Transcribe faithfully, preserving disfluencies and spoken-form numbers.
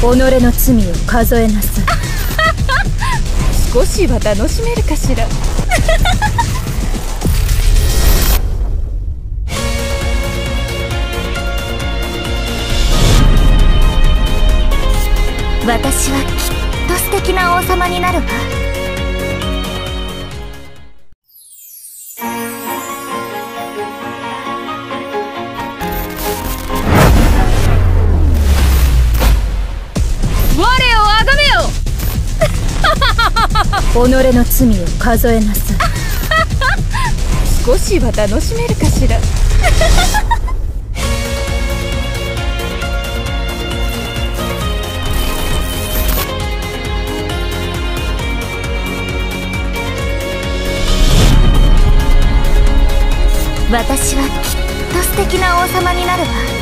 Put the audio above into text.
己の罪を数えなさい。 少しは楽しめるかしら。 私はきっと素敵な王様になるわ。 我をあがめよ。 己の罪を数えなさい。 少しは楽しめるかしら。 私はきっと素敵な王様になるわ。